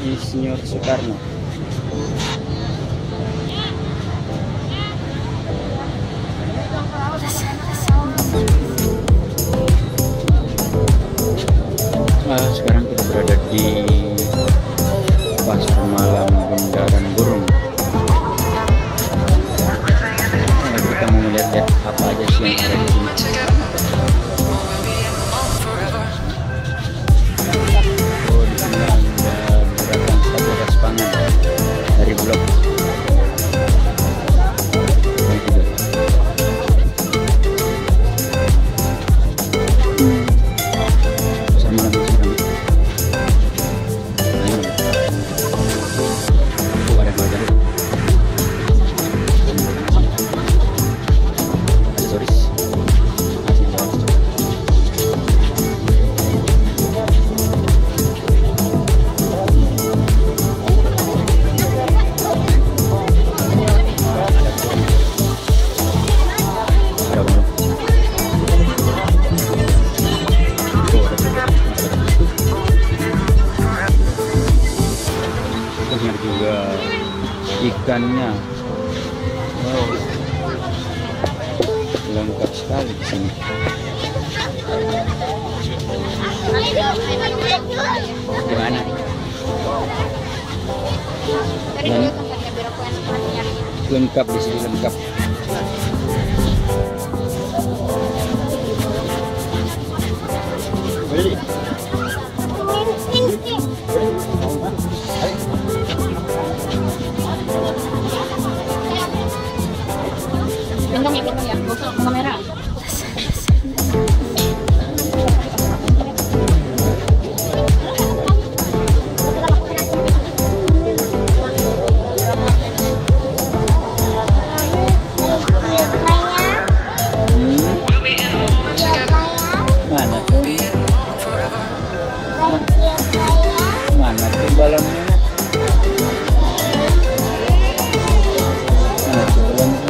Insinyur Soekarno. Sekarang kita berada di Pasar Malam Bundaran Burung. Kita mau melihat apa aja sih yang ada di sini. Oh, di sini ada beberapa stabilitas pangan dari Bulog. Juga ikannya, wow, lengkap sekali di sini. Gimana? Lengkap di sini, lengkap. Gendong ya, gosok kamera. Mana tuh? Mana tuh balonnya? Mana tuh balonnya?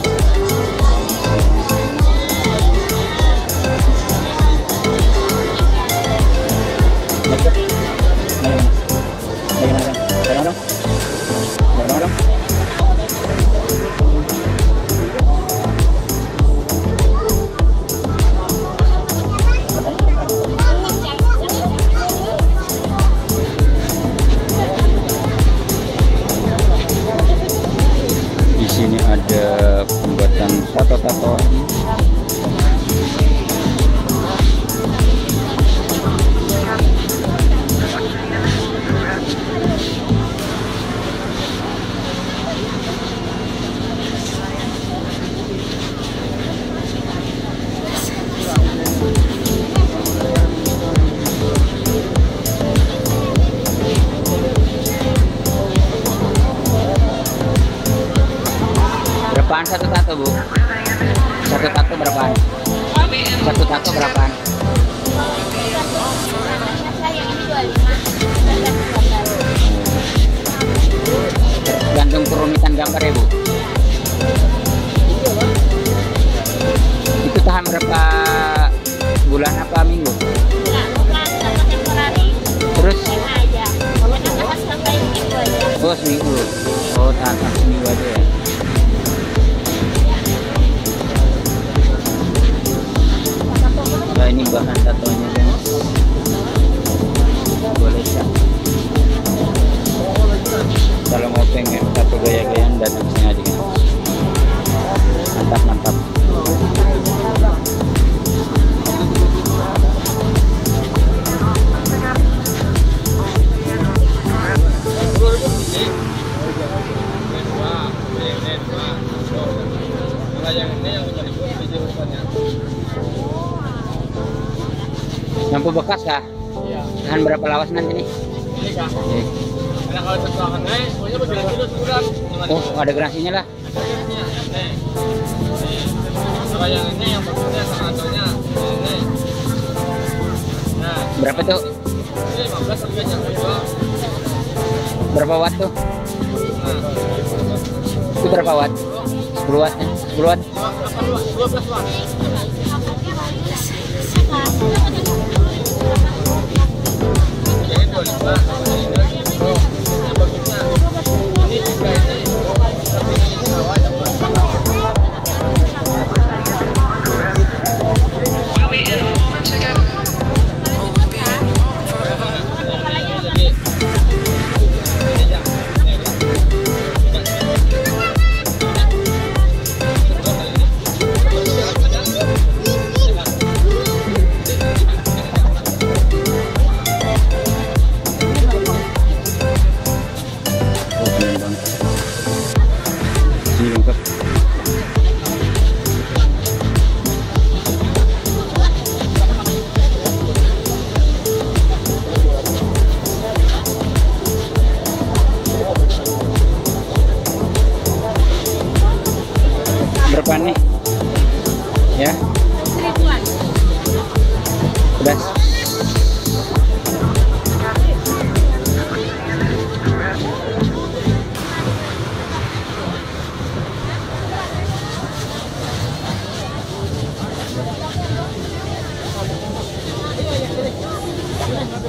Di sini ada pembuatan tato-tato. Berapaan satu tato, Bu? Satu tato berapaan? Satu tato berapaan? Gantung kerumitan gambar ya, Bu? Itu tahan berapa bulan apa minggu? Terus? Oh, seminggu. Oh, tahan seminggu aja ya. Nah, ini bahan tatonya, guys. Boleh cak. Kalau mau pengen tato gaya-gayaan datang sini aja, guys. Mantap, mantap. Lampu bekas kah? Iya. Tahan berapa lawas nanti nih? Ini kah? Iya. Karena kalau tertahan naik, pokoknya bergerak dulu sebulan. Oh, ada garansinya lah. Ada garansinya. Nih. Kalau yang ini yang bagusnya sama atunya. Nih. Nah. Berapa tuh? Ini 15 harganya. Berapa watt tuh? Nah. Itu berapa watt? 10 watt ya? 10 watt? 12 watt. Jadi 25.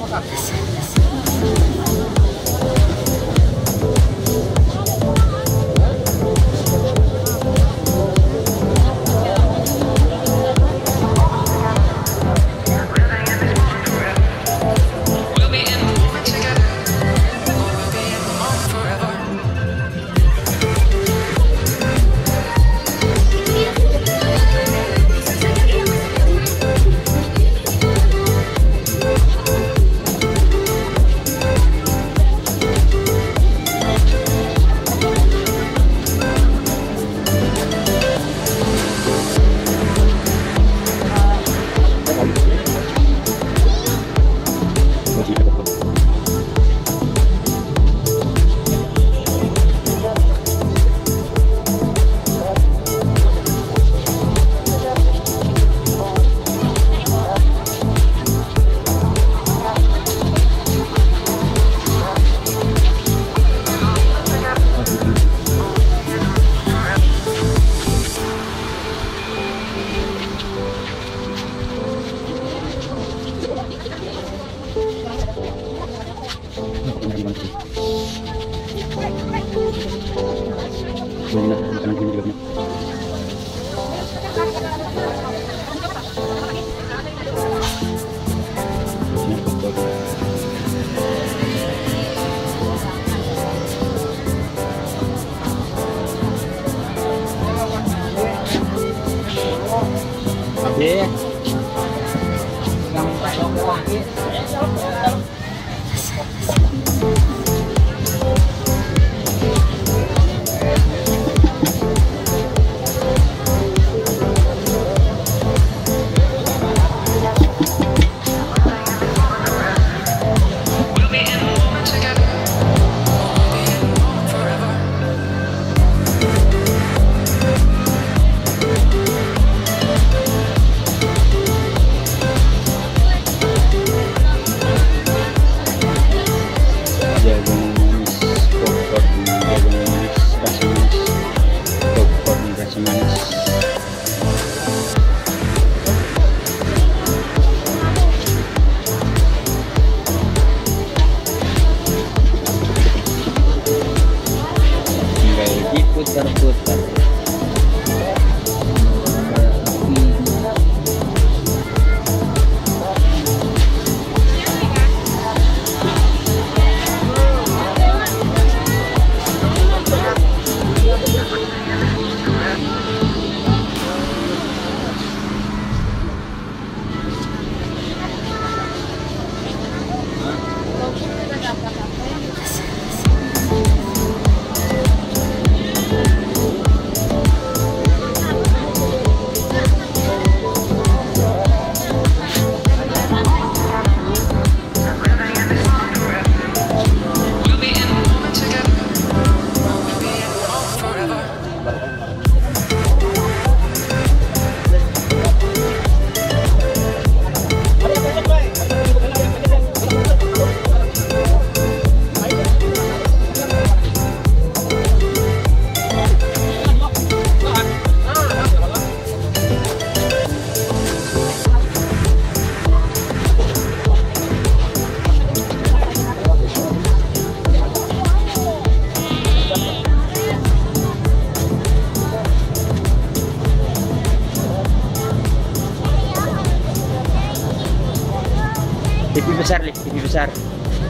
Iya. Putar-putar. TV besar.